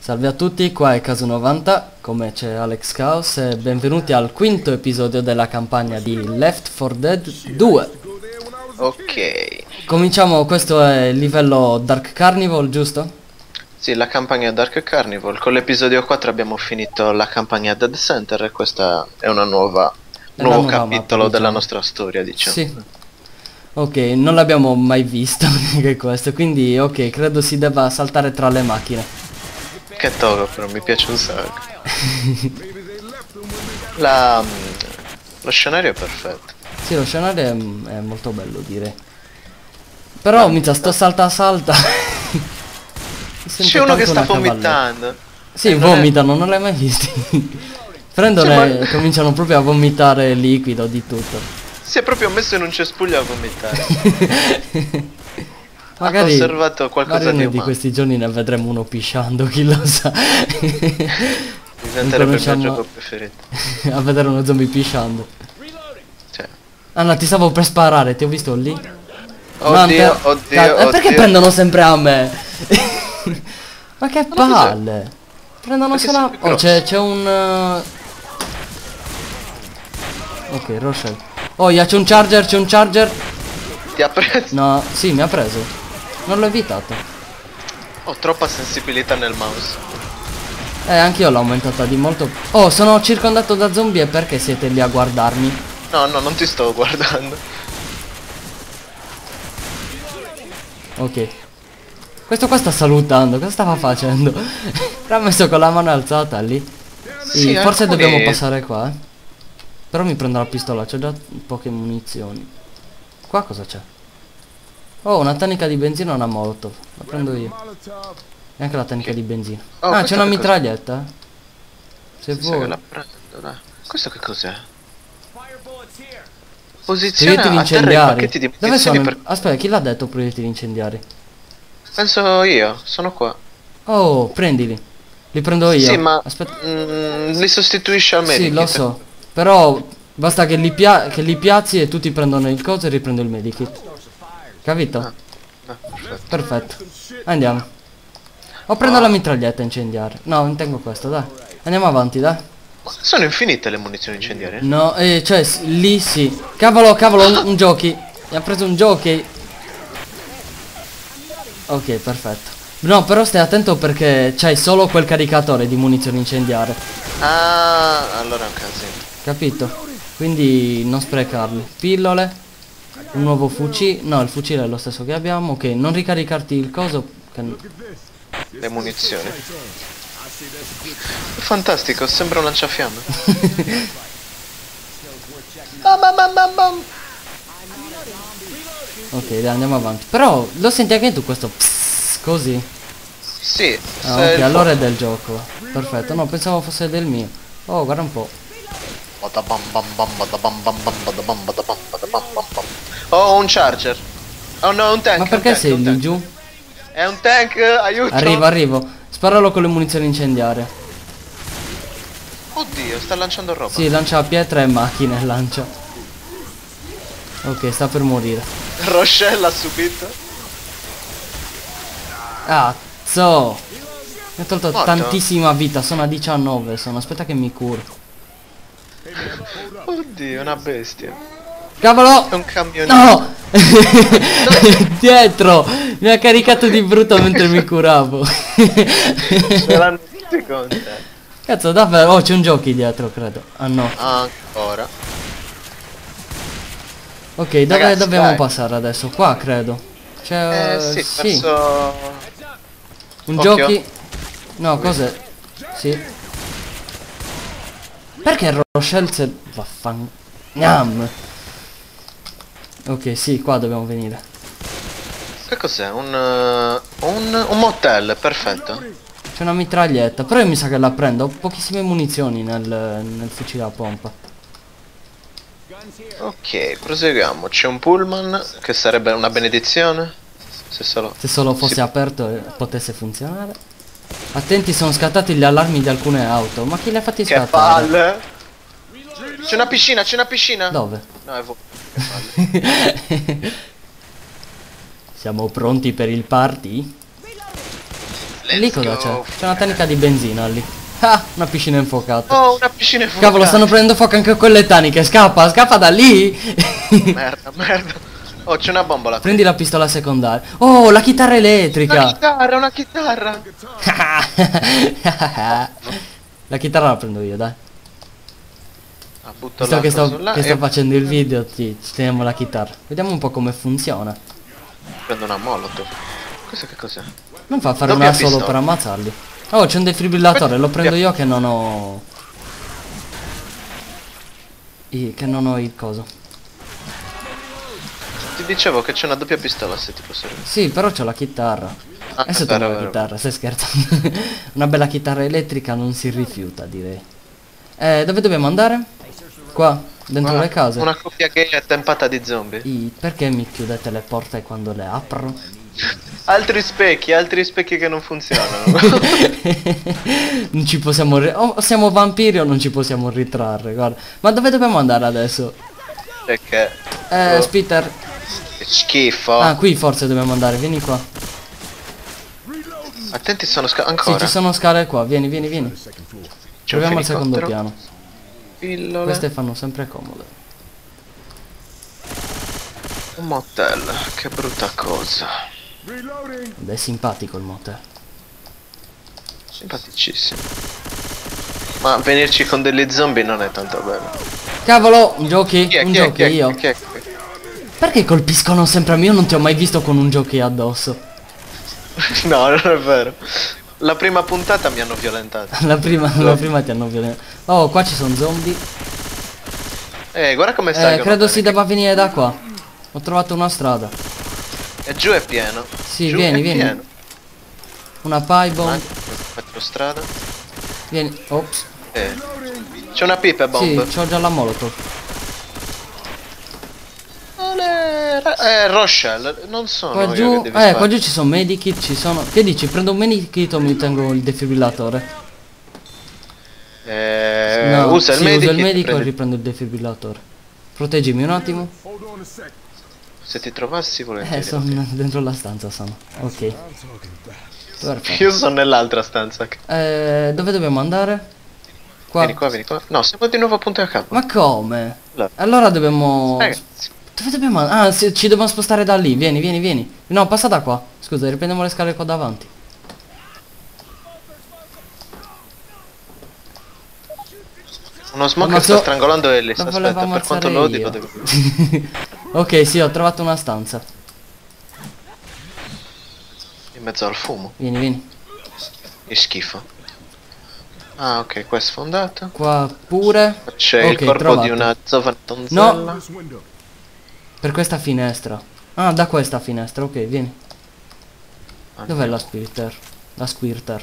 Salve a tutti, qua è Casu90, come c'è Alex Chaos e benvenuti al quinto episodio della campagna di Left 4 Dead 2. Ok. Cominciamo, questo è il livello Dark Carnival, giusto? Sì, la campagna Dark Carnival. Con l'episodio 4 abbiamo finito la campagna Dead Center e questa è una nuovo nuova capitolo mappa, della diciamo. nostra storia, diciamo. Sì. Ok, non l'abbiamo mai visto che questo, quindi ok, credo si debba saltare tra le macchine. Che togo, però mi piace un sacco. Lo scenario è perfetto. Sì, lo scenario è molto bello, direi. Però mi sto salta. C'è uno che sta vomitando. Sì, vomitano, non l'hai mai visti? Prendono e cominciano proprio a vomitare liquido di tutto. Si è proprio messo in un cespuglio a vomitare. Magari ha conservato qualcosa di umano. di questi giorni ne vedremo uno pisciando, chi lo sa. Diventerebbe il mio gioco preferito. A vedere uno zombie pisciando. Cioè. Ah no, ti stavo per sparare, ti ho visto lì. Oddio, oddio. Perché prendono sempre a me? Ma che palle! Prendono solo a... Oh, c'è un... Ok, Rochelle. Oh, c'è un charger, Ti ha preso? No, sì, mi ha preso. Non l'ho evitato. Ho troppa sensibilità nel mouse. Anch'io l'ho aumentata di molto. Oh, sono circondato da zombie e perché siete lì a guardarmi? No, non ti sto guardando. Ok. Questo qua sta salutando, cosa stava facendo? L'ha messo con la mano alzata lì. Sì, forse dobbiamo passare qua, Però mi prendo la pistola, c'ho già poche munizioni. Qua cosa c'è? Oh, una tanica di benzina e una molotov. La prendo io. E anche la tanica di benzina. Ah, c'è una mitraglietta? Se vuoi. La prendo, dai. Questo che cos'è? Posiziona proiettili a terra i incendiari. pacchetti di Dove munizioni sono? per... Aspetta, chi l'ha detto proiettili incendiari? Penso io, sono qua. Oh, prendili. Li prendo io. Sì, ma aspetta. li sostituisci al medikit. Sì, lo so. Però basta che li piazzi e tutti prendono il coso e riprendo il medikit. Capito? Perfetto. Perfetto. Andiamo. O prendo la mitraglietta incendiaria. No, tengo questa, dai. Andiamo avanti, dai. Sono infinite le munizioni incendiarie? No, cioè, lì sì. Cavolo, un giochi. Mi ha preso un giochi. Ok, perfetto. No, però stai attento perché c'hai solo quel caricatore di munizioni incendiarie. Ah, allora è un casino. Capito? Quindi non sprecarli. Pillole. Un nuovo fucile. No, il fucile è lo stesso che abbiamo. Ok, non ricaricarti il coso. Le munizioni. Fantastico, sembra un lanciafiamme. Ok, dai, andiamo avanti. Però lo senti anche tu questo psss, così? Sì. Ok, allora è del gioco. Perfetto, no, pensavo fosse del mio. Oh, guarda un po'. Oh, un charger. Oh no, un tank. Ma perché sei lì giù? È un tank, aiuto. Arrivo. Sparalo con le munizioni incendiarie. Oddio, sta lanciando roba. Sì, lancia pietre e macchine, lancia. Ok, sta per morire. Rochelle ha subito. Cazzo! Mi ha tolto Morto? tantissima vita, sono a 19, aspetta che mi curo. Oddio, una bestia. Cavolo! È un camionetto. No! Dietro! Mi ha caricato di brutto mentre mi curavo. Ce l'hanno tutti con te. Cazzo, davvero? Oh, c'è un giochi dietro, credo. Ah no. Ancora. Ok, dove Ragazzi, dobbiamo dai. passare adesso? Qua, credo. C'è... Sì, sì. verso... Un Occhio. giochi... No, cos'è? Sì. Perché Rochelle se... Vaffan... Gnam. Ok, sì, qua dobbiamo venire. Che cos'è? Un motel, perfetto. C'è una mitraglietta, però io mi sa che la prendo. Ho pochissime munizioni nel fucile a pompa. Ok, proseguiamo. C'è un pullman, che sarebbe una benedizione. Se solo fosse aperto e potesse funzionare. Attenti, sono scattati gli allarmi di alcune auto. Ma chi li ha fatti Che scattare? palle! C'è una piscina, Dove? No, è che palle. Siamo pronti per il party? Lì cosa c'è? C'è una tanica di benzina lì. Ah, una piscina infuocata. Oh, una piscina infuocata. Cavolo, stanno prendendo fuoco anche quelle taniche. Scappa, scappa da lì. Merda, merda. Oh, c'è una bombola. Prendi la pistola secondaria. Oh, la chitarra elettrica. Una chitarra. La chitarra la prendo io, dai. Ah, butto Visto che l'acqua su là sto e facendo il video, ci teniamo la chitarra. Vediamo un po' come funziona. prendo una molotov. Questo che cos'è? Non fa fare Doppia una solo pistola. per ammazzarli. Oh, c'è un defibrillatore, lo prendo io che non ho... Che non ho il coso. Ti dicevo che c'è una doppia pistola se ti posso dire. Sì, però c'ho la chitarra. Ah, Adesso vero, tengo la vero. chitarra, stai scherzando? Una bella chitarra elettrica non si rifiuta, direi. Dove dobbiamo andare? Qua, dentro le case. Una coppia gay attempata di zombie. Perché mi chiudete le porte quando le apro? Altri specchi che non funzionano. Non ci possiamo... o siamo vampiri o non ci possiamo ritrarre, guarda. Ma dove dobbiamo andare adesso? Perché? Spitter. Che schifo. Ah, qui forse dobbiamo andare, vieni qua. Attenti, sono Sì, ancora. ci sono scale qua, vieni. C'è un Proviamo al secondo fenicottero. piano. Pillole. Queste fanno sempre comode. Un motel, che brutta cosa. Ed è simpatico il motel. Simpaticissimo. Ma venirci con degli zombie non è tanto bello. Cavolo, un giochi? Chi è? Un Chi è? giochi Chi è? io? Chi è? Perché colpiscono sempre a me? Io non ti ho mai visto con un giochi addosso. No, non è vero. La prima puntata mi hanno violentato. La prima ti hanno violentato. Oh, qua ci sono zombie. Guarda come stai. Credo si debba venire da qua. Ho trovato una strada. E giù è pieno. Sì, Giù vieni, è vieni. pieno. Una pie bomb. Faccio strada. Vieni. Ops. C'è una pipe bomb. Sì, c'ho già la molotov. Rochelle, non sono Qua io giù, che devi sparare. qua giù ci sono medikit, ci sono... Che dici? Prendo un medikit o mi tengo il defibrillatore? No, usa il sì, medico. uso il medico e riprendo il defibrillatore. Proteggimi un attimo. Se ti trovassi volentieri. Sono dentro la stanza, sono. Ok. Perfetto. Io sono nell'altra stanza. Dove dobbiamo andare? Qua. Vieni qua, vieni qua. No, siamo di nuovo a punto a capo. Ma come? Là. Allora dobbiamo... Ragazzi, Dove dobbiamo andare? Ah, sì, ci dobbiamo spostare da lì. Vieni, vieni, vieni. No, passa da qua. Scusa, riprendiamo le scale qua davanti. uno smoker Ma sta strangolando Ellis. lo Aspetta, volevo per quanto ammazzare lo odio io. lo devo. Ok, sì, ho trovato una stanza. In mezzo al fumo. Vieni, vieni. Che schifo. Ah, ok, qua è sfondato. Qua pure. C'è Ok, il corpo trovato. di una giovane donzella. No. Per questa finestra. Ah, da questa finestra, ok, vieni. Dov'è la squirter? La squirter.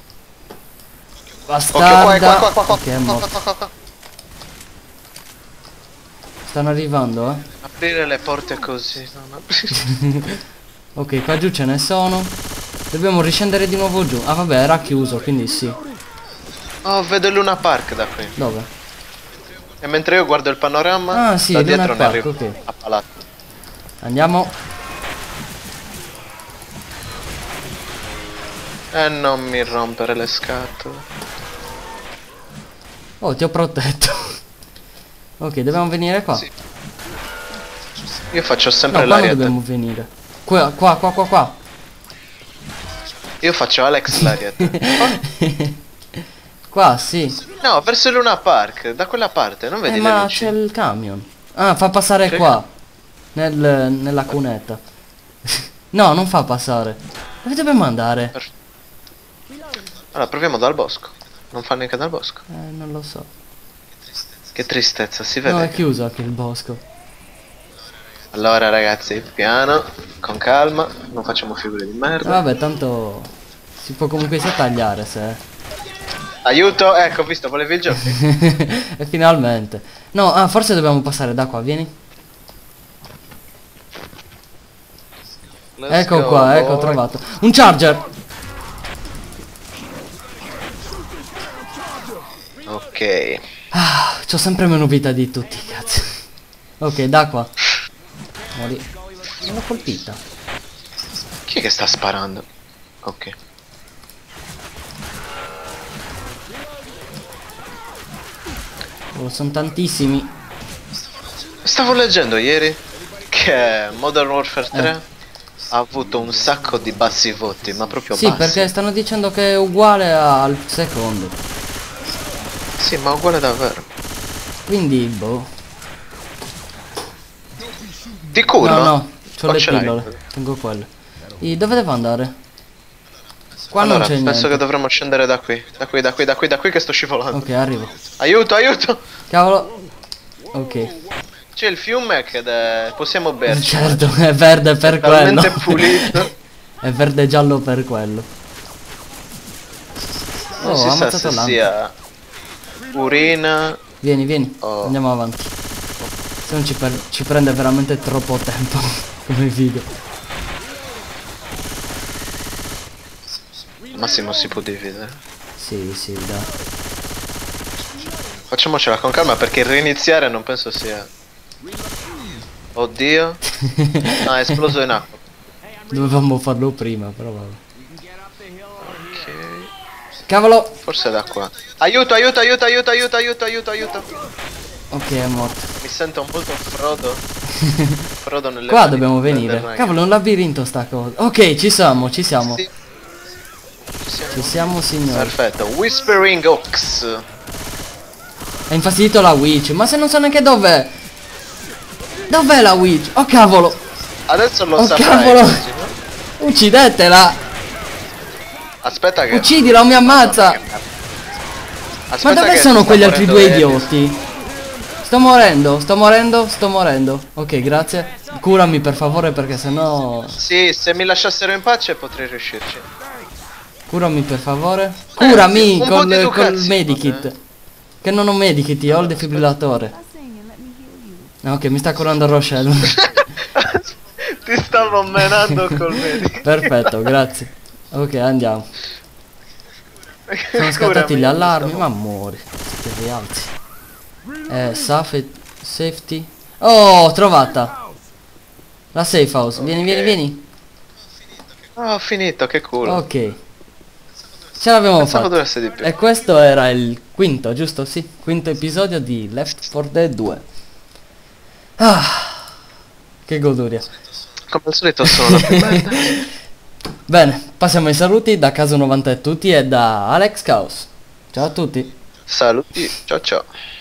Bastarda. qua. Ok, è morto. Qua. Stanno arrivando, Aprire le porte così. Non aprire. Ok, qua giù ce ne sono. Dobbiamo riscendere di nuovo giù. Ah, vabbè, era chiuso, quindi sì. Oh, vedo Luna Park da qui. Dove? E mentre io guardo il panorama, Ah, sì, da Luna dietro ne Park, arrivo ok. a palazzo. Andiamo. E non mi rompere le scatole. Oh, ti ho protetto. Ok, dobbiamo venire qua. Sì. Io faccio No, sempre qua non l'ariet. dobbiamo venire. Qua. Io faccio Alex l'ariet. Qua, sì. No, verso Luna Park, da quella parte, non vedi le Ma luci? c'è il camion. Ah, fa passare C'è qua. Nella cunetta. No, non fa passare. Dove dobbiamo andare? Allora, proviamo dal bosco. Non fa neanche dal bosco. Non lo so. Che tristezza, si No, è vede. chiuso anche il bosco. Allora ragazzi, piano, con calma, non facciamo figure di merda. Vabbè, tanto si può comunque sia tagliare se... Aiuto, ecco, visto, volevi il gioco? E finalmente. No, forse dobbiamo passare da qua, vieni. Let's Ecco go, qua, ecco, ho boy. trovato. Un charger! Ok. C'ho sempre meno vita di tutti, cazzo. Ok, da qua. Mori. L'ho colpita. Chi è che sta sparando? Ok. Oh, sono tantissimi. Stavo leggendo ieri che Modern Warfare 3 ha avuto un sacco di bassi voti, ma proprio Sì, bassi. perché stanno dicendo che è uguale al secondo. Sì, ma uguale davvero. Quindi, boh. Di culo? No, no, c'ho O le ce l'hai? pillole. Tengo quelle. Dove devo andare? Qua Allora, non c'è penso niente. che dovremmo scendere da qui. Da qui che sto scivolando. Ok, arrivo. Aiuto, aiuto! Cavolo. Ok. C'è il fiume possiamo berci. Certo, è verde per quello. Talmente pulito. È verde e giallo per quello. Non Oh, si ho sa ammazzato se l'amo. sia urina. Vieni, vieni. Oh. Andiamo avanti. Se non ci prende veramente troppo tempo come video. Massimo si può dividere. Sì, sì, dai. Facciamocela con calma perché reiniziare non penso sia. Oddio. No, è esploso in acqua. Dovevamo farlo prima, però vabbè. Ok. Cavolo! Forse da qua. Aiuto, aiuto, aiuto, aiuto, aiuto, aiuto, aiuto, aiuto. Ok, è morto. Mi sento molto Frodo. Frodo nelle Qua mani dobbiamo del venire. Dragon. Cavolo, è un labirinto sta cosa. Ok, ci siamo, ci siamo. Sì. Ci siamo, signori. Perfetto. Whispering Oaks. È infastidito la witch, ma se non so neanche dov'è. Dov'è la witch? Oh cavolo! Adesso lo Oh saprai. cavolo! immagino. Uccidetela! Aspetta che. Uccidila o mi ammazza! Aspetta Ma dove che sono sta quegli altri morendo due Ellis. idioti? Sto morendo, sto morendo, sto morendo. Ok, grazie. Curami per favore perché sennò... Sì, se mi lasciassero in pace potrei riuscirci. Curami per favore. Curami un po' di col educazione. medikit. Che non ho medikit, io ho il defibrillatore. No, ok, mi sta curando Rochelle. Ti stavo menando col medico. Perfetto, grazie. Ok, andiamo. Sono scattati gli allarmi, ma muori. Siete rialzi. Safety. Oh, trovata. La safe house. Vieni, vieni, vieni. Oh, ho finito, che culo. Ok. Ce l'abbiamo Pensavo fatta. dovesse di più. E questo era il quinto, giusto? Sì, quinto episodio di Left 4 Dead 2. Ah, che goduria. Come al solito sono la più merda. Bene, passiamo ai saluti da Caso 90 e tutti e da Alex Chaos. Ciao a tutti. Saluti, ciao ciao.